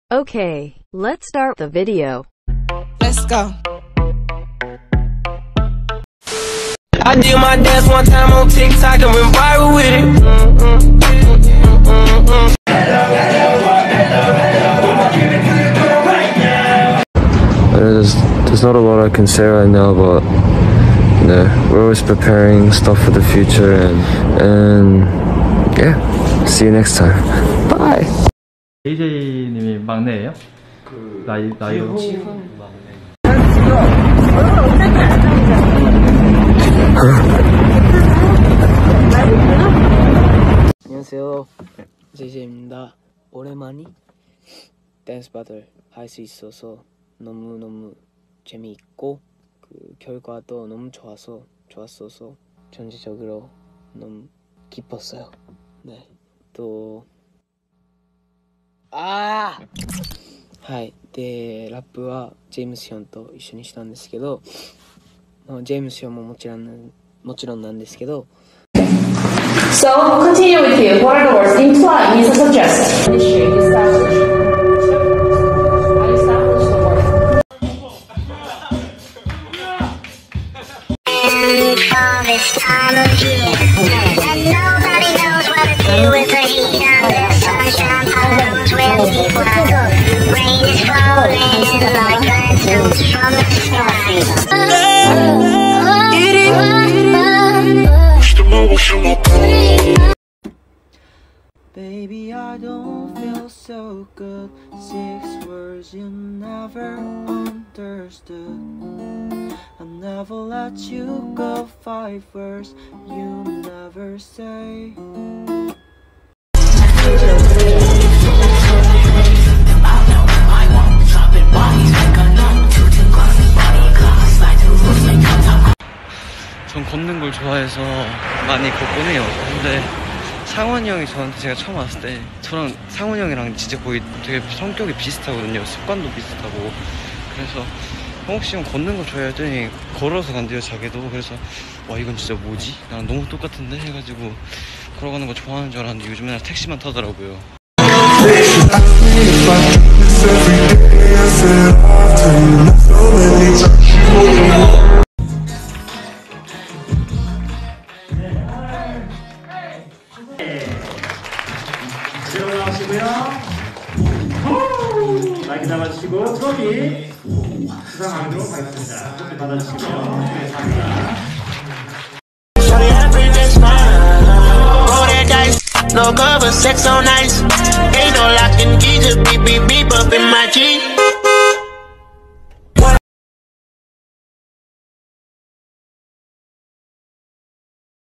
Okay, let's start the video. Let's go. I did my dance one time on TikTok and went viral with it. There's not a lot I can say right now, but we're always preparing stuff for the future, and yeah, see you next time. Bye. AJ님이 막내예요? 나이로? 안녕하세요, JJ입니다. 오랜만에 댄스 바틀 할 수 있어서 너무너무 재미있고 그 결과도 너무 좋았어서 전체적으로 너무 기뻤어요. 네, 또はい、でラップはジェームス・ヒョンと一緒にしたんですけど、ジェームス・ヒョンももちろんなんですけど。 So, continue with you. What are the words? Imply means to suggest. Establish. I establish the word. For this time of year, and nobody knows what to do with the heat of the sunshine follows where people go. Rain is falling like lanterns from the sky. Baby, I don't feel so good. 6 words you never understood. I never let you go. 5 words you never say. 전 걷는 걸 좋아해서 많이 걷곤 해요. 근데 상원이 형이 저한테, 제가 처음 왔을 때 저랑 상원이 형이랑 진짜 거의 되게 성격이 비슷하거든요. 습관도 비슷하고. 그래서 형욱씨 형 걷는 거 좋아해 했더니 걸어서 간대요, 자기도. 그래서 와, 이건 진짜 뭐지? 나랑 너무 똑같은데? 해가지고 걸어가는 거 좋아하는 줄 알았는데 요즘 맨날 택시만 타더라고요. 들어가시고요. 마이크 잡아주시고 트로피 수상하도록 하겠습니다. 트로피 받아주시고요. 네, 감사합니다. No cover, sex on ice. Ain't no locking keys, beep beep beep up in my G.